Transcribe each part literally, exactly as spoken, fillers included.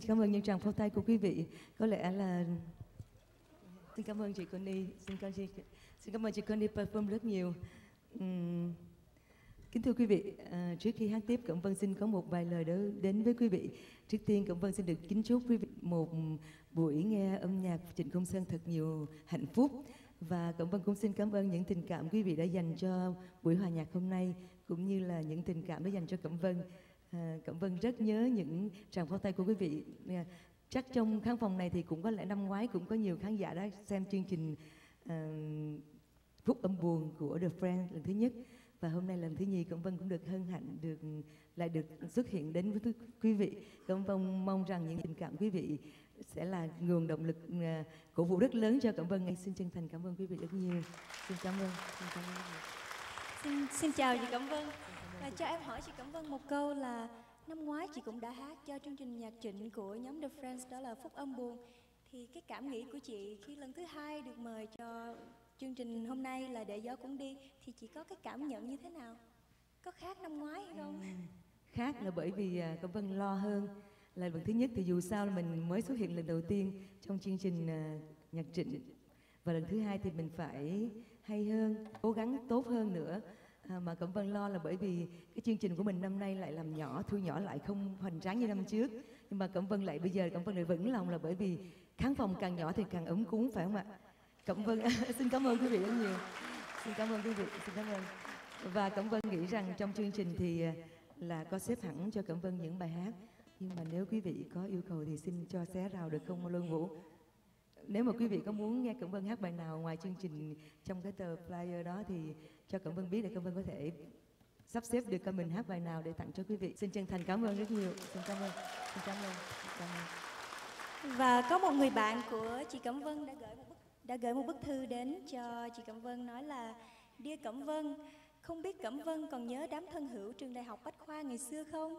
Cảm ơn những tràng pháo tay của quý vị. Có lẽ là xin cảm ơn chị Connie, xin cảm ơn chị, xin cảm ơn chị Connie perform rất nhiều. Uhm, kính thưa quý vị, à, trước khi hát tiếp, Cẩm Vân xin có một vài lời đến đến với quý vị. Trước tiên, Cẩm Vân xin được kính chúc quý vị một buổi nghe âm nhạc Trịnh Công Sơn thật nhiều hạnh phúc. Và Cẩm Vân cũng xin cảm ơn những tình cảm quý vị đã dành cho buổi hòa nhạc hôm nay, cũng như là những tình cảm đã dành cho Cẩm Vân. À, Cẩm Vân rất nhớ những tràng pháo tay của quý vị. À, chắc trong khán phòng này thì cũng có lẽ năm ngoái cũng có nhiều khán giả đã xem chương trình à, Phúc Âm Buồn của The Friends lần thứ nhất. Và hôm nay lần thứ nhì, Cẩm Vân cũng được hân hạnh được lại được xuất hiện đến với quý vị. Cẩm Vân mong rằng những tình cảm quý vị sẽ là nguồn động lực uh, cổ vũ rất lớn cho Cẩm Vân. Xin chân thành cảm ơn quý vị rất nhiều. Xin cảm ơn. Xin, cảm ơn. xin, xin chào chị Cẩm Vân. Và cho em hỏi chị Cẩm Vân một câu là năm ngoái chị cũng đã hát cho chương trình nhạc Trịnh của nhóm The Friends, đó là Phúc Âm Buồn. Thì cái cảm nghĩ của chị khi lần thứ hai được mời cho chương trình hôm nay là Để Gió Cũng Đi thì chị có cái cảm nhận như thế nào? Có khác năm ngoái hay không? Ừ, khác là bởi vì uh, Cẩm Vân lo hơn. Là lần thứ nhất thì dù sao là mình mới xuất hiện lần đầu tiên trong chương trình uh, nhạc Trịnh. Và lần thứ hai thì mình phải hay hơn, cố gắng tốt hơn nữa. À, mà Cẩm Vân lo là bởi vì cái chương trình của mình năm nay lại làm nhỏ, thu nhỏ lại, không hoành tráng như năm trước. Nhưng mà Cẩm Vân lại bây giờ Cẩm Vân lại vững lòng là bởi vì khán phòng càng nhỏ thì càng ấm cúng, phải không ạ? Cẩm Vân xin cảm ơn quý vị rất nhiều. Xin cảm ơn quý vị, xin cảm ơn. Và Cẩm Vân nghĩ rằng trong chương trình thì là có xếp hẳn cho Cẩm Vân những bài hát. Nhưng mà nếu quý vị có yêu cầu thì xin cho xé rào được không Lương Vũ? Nếu mà quý vị có muốn nghe Cẩm Vân hát bài nào ngoài chương trình trong cái tờ flyer đó thì cho Cẩm Vân biết để Cẩm Vân có thể sắp xếp được mình hát bài nào để tặng cho quý vị. Xin chân thành cảm ơn rất nhiều. Xin cảm ơn. Xin cảm ơn. Xin cảm ơn. Và có một người bạn của chị Cẩm Vân đã gửi một bức, đã gửi một bức thư đến cho chị Cẩm Vân nói là: Dear Cẩm Vân, không biết Cẩm Vân còn nhớ đám thân hữu trường Đại học Bách Khoa ngày xưa không?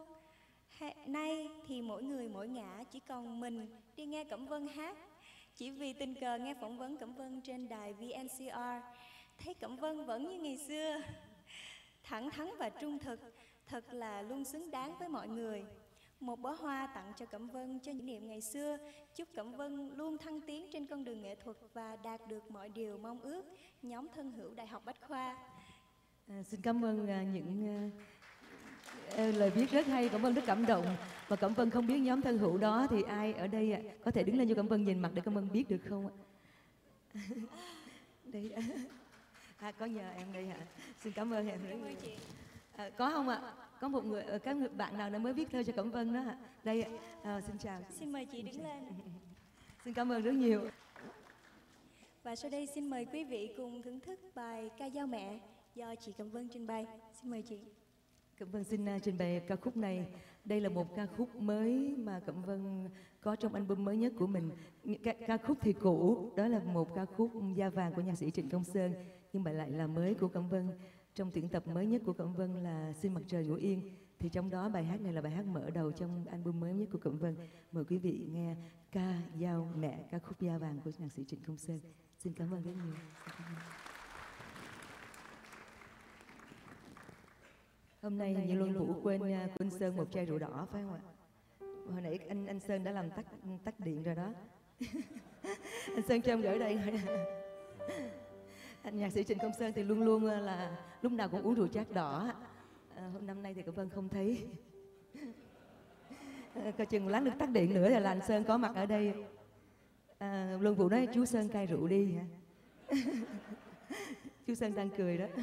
Nay thì mỗi người mỗi ngả, chỉ còn mình đi nghe Cẩm Vân hát. Chỉ vì tình cờ nghe phỏng vấn Cẩm Vân trên đài vê en xê rờ, thấy Cẩm Vân vẫn như ngày xưa, thẳng thắn và trung thực, thật là luôn xứng đáng với mọi người. Một bó hoa tặng cho Cẩm Vân cho những niệm ngày xưa, chúc Cẩm Vân luôn thăng tiến trên con đường nghệ thuật và đạt được mọi điều mong ước. Nhóm thân hữu Đại học Bách Khoa. À, xin cảm ơn uh, những uh, lời viết rất hay, Cẩm Vân rất cảm động. Và Cẩm Vân không biết nhóm thân hữu đó thì ai ở đây uh, có thể đứng lên cho Cẩm Vân nhìn mặt để Cẩm Vân biết được không ạ? Đây, à, có nhờ em đây hả? Xin cảm ơn em. Cảm ơn chị. À, có không ạ? Có một người, các người bạn nào đã mới viết thơ cho Cẩm Vân đó ạ? Đây, à, xin chào. Xin mời chị đứng lên. Xin cảm ơn rất nhiều. Và sau đây xin mời quý vị cùng thưởng thức bài Ca Dao Mẹ do chị Cẩm Vân trình bày. Xin mời chị. Cẩm Vân xin uh, trình bày ca khúc này. Đây là một ca khúc mới mà Cẩm Vân có trong album mới nhất của mình. Ca, ca khúc thì cũ, đó là một ca khúc Da Vàng của nhạc sĩ Trịnh Công Sơn, nhưng mà lại là mới của Cẩm Vân. Trong tuyển tập mới nhất của Cẩm Vân là Xin Mặt Trời Ngủ Yên, thì trong đó bài hát này là bài hát mở đầu trong album mới nhất của Cẩm Vân. Mời quý vị nghe Ca Dao Mẹ, ca khúc Da Vàng của nhạc sĩ Trịnh Công Sơn. Xin cảm ơn rất nhiều. Xin cảm ơn. Hôm nay như Luân Vũ quên quên Sơn một chai rượu đỏ phải không ạ? Hồi nãy anh anh Sơn đã làm tắt tắt điện rồi đó. Anh Sơn cho em gửi đây. Anh nhạc sĩ Trịnh Công Sơn thì luôn luôn là lúc nào cũng uống rượu chát đỏ. À, hôm năm nay thì Cẩm Vân không thấy. À, coi chừng lát nữa tắt điện nữa là anh Sơn có mặt ở đây. À, Luân Vũ nói chú Sơn cai rượu đi hả? Chú Sơn đang cười đó.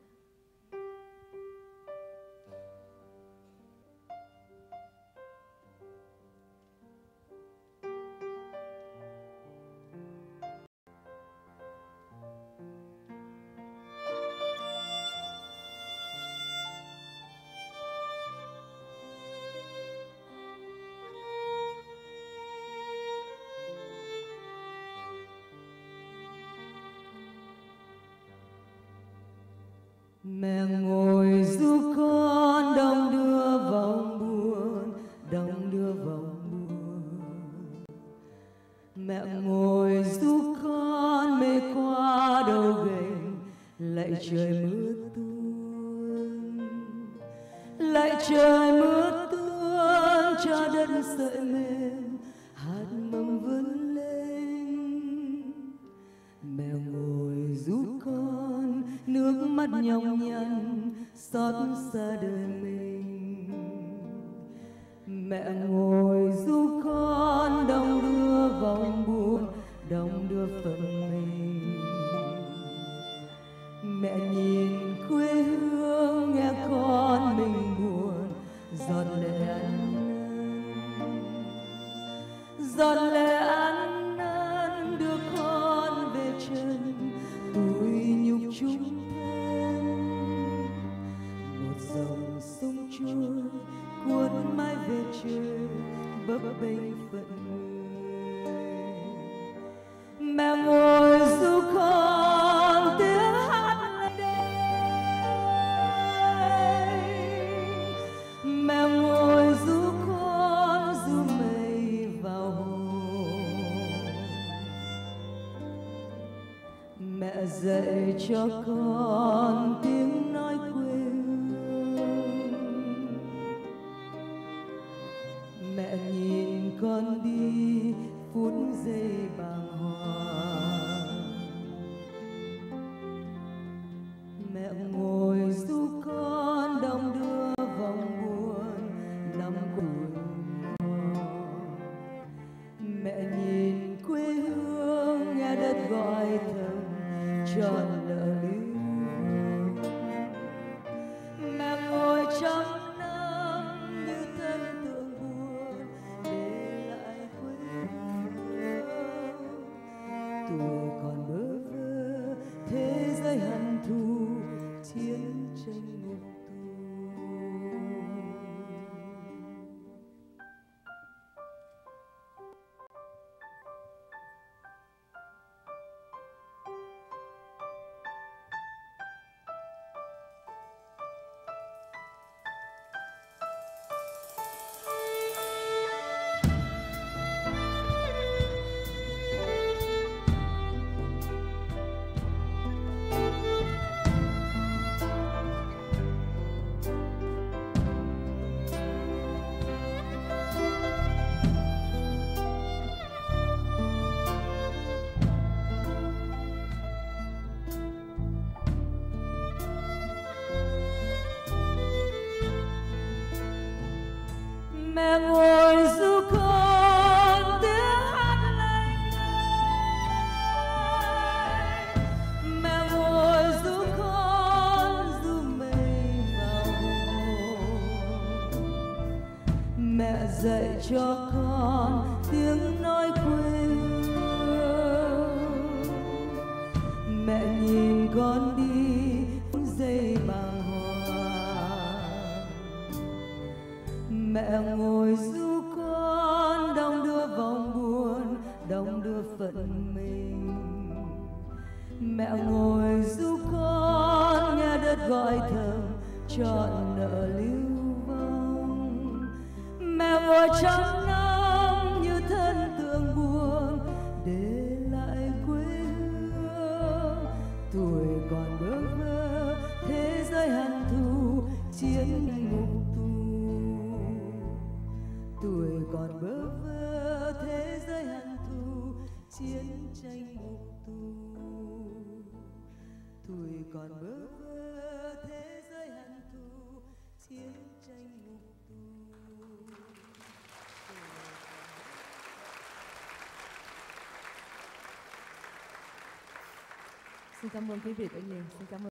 Mẹ ngồi ru con đong đưa vòng buồn, đong đưa vòng buồn. Mẹ ngồi ru con mê qua đầu gành, lạy trời mưa tuôn, lạy trời mưa tuôn cho đất sợi mềm, mắt nhọc nhằn xót xa đời mình. Mẹ ngồi giúp con đong đưa vòng buồn, đong đưa phận mình. Mẹ nhìn quê hương nghe con mình buồn, giọt lệ ăn năn, giọt lệ ăn năn đưa con về chân tuổi nhục chung thân. Một dòng sông trôi cuốn mãi về trời bấp bênh phận người. Mẹ ngồi giúp con tiếng hát lên đây, mẹ ngồi giúp con ru mây vào hồ. Mẹ dạy cho con tiếng nói quê hương, mẹ nhìn con đi phút giây bàng hoàng. Mẹ ngồi giúp con đong đưa vòng buồn năm tuổi mòn. Mẹ nhìn quê hương nghe đất gọi thầm tròn lỡ lưu. Mẹ ngồi trong năm như thân tượng buồn để lại quê hương. Tuổi còn bơ vơ thế giới hận thù chiến tranh ngục tù. Mẹ ngồi giúp con tiếng hát lành đây, mẹ ngồi giúp con ru mây vào hồ. Mẹ dạy cho con tiếng nói quê hương, mẹ nhìn con đi phút giây bàng hoàng. Mẹ ngồi giúp con đong đưa vòng buồn, đong đưa phận mình. Mẹ ngồi giúp con nghe đất gọi thầm trọn nợ lưu vong. Mẹ ngồi trong năm như thân tượng buồn để lại quê hương. Tuổi còn bơ vơ thế giới hận thù chiến ngục tù. Tuổi còn bơ vơ thế giới hận thù chiến tranh ngục tù. Tuổi còn bơ vơ thế giới hận thù chiến tranh ngục tù. Xin cảm ơn quý vị rất nhiều. Xin cảm ơn.